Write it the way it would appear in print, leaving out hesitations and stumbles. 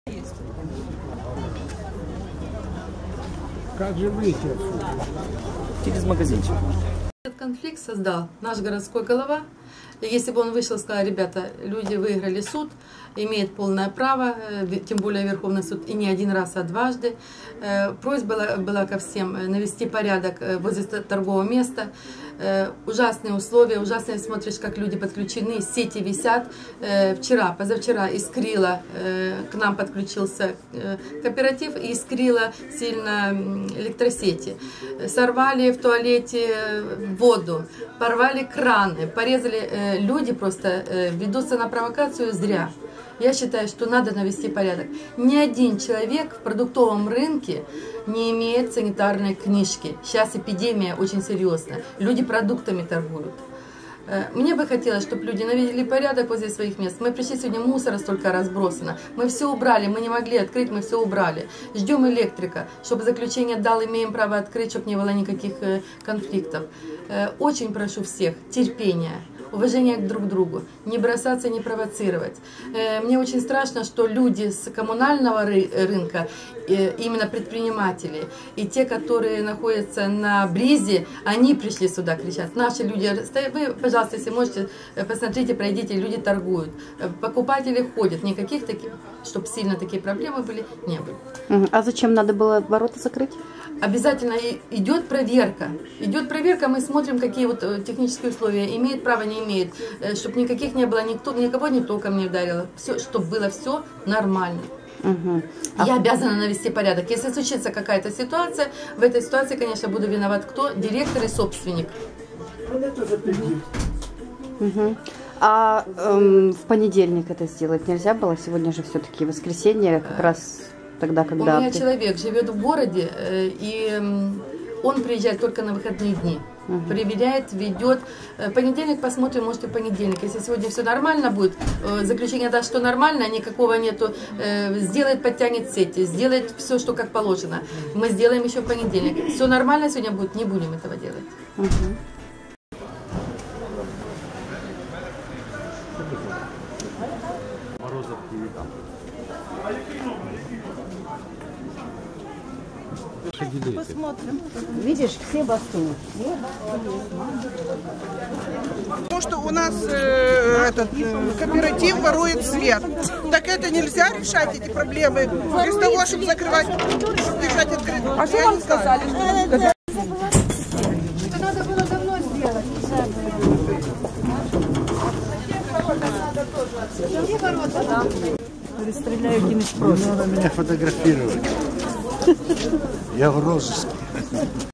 Как же выйти отсюда? Через магазинчик. Этот конфликт создал наш городской голова. И если бы он вышел и сказал: ребята, люди выиграли суд, имеют полное право, тем более Верховный суд, и не один раз, а дважды. Просьба была ко всем навести порядок возле торгового места. Ужасные условия, ужасные, смотришь, как люди подключены, сети висят. Вчера, позавчера искрило, к нам подключился кооператив, и искрило сильно электросети. Сорвали в туалете воду, порвали краны, порезали. Люди просто ведутся на провокацию зря. Я считаю, что надо навести порядок. Ни один человек в продуктовом рынке не имеет санитарной книжки. Сейчас эпидемия очень серьезная. Люди продуктами торгуют. Мне бы хотелось, чтобы люди навели порядок возле своих мест. Мы пришли сегодня, мусора столько разбросано. Мы все убрали, мы не могли открыть, мы все убрали. Ждем электрика, чтобы заключение дал, имеем право открыть, чтобы не было никаких конфликтов. Очень прошу всех терпения, уважение друг к другу, не бросаться, не провоцировать. Мне очень страшно, что люди с коммунального рынка, именно предприниматели, и те, которые находятся на бризе, они пришли сюда кричать. Наши люди, вы, пожалуйста, если можете, посмотрите, пройдите, люди торгуют, покупатели ходят, никаких таких, чтобы сильно такие проблемы были, не было. А зачем надо было ворота закрыть? Обязательно идет проверка. Идет проверка, мы смотрим, какие вот технические условия, имеет право, не имеет, чтобы никаких не было, никого не током не ударило, все, чтобы было все нормально. Я обязана навести порядок. Если случится какая-то ситуация, в этой ситуации, конечно, буду виноват кто? Директор и собственник. А в понедельник это сделать нельзя было? Сегодня же все-таки воскресенье, как раз тогда, когда... У меня человек живет в городе, и он приезжает только на выходные дни. Проверяет, ведет. Понедельник посмотрим, может и понедельник. Если сегодня все нормально будет, заключение даст, что нормально, никакого нету, сделает, подтянет сети, сделает все, что как положено. Мы сделаем еще в понедельник. Все нормально сегодня будет, не будем этого делать. Посмотрим. Видишь, все бастуют. Потому что у нас этот кооператив ворует свет. Так это нельзя решать, эти проблемы, без того, чтобы закрывать, чтобы держать открытым. А что вам сказали? Это надо было давно сделать. Где ворота? Перестреляю, кинуть просто. Не надо меня фотографировать. Я в розыске.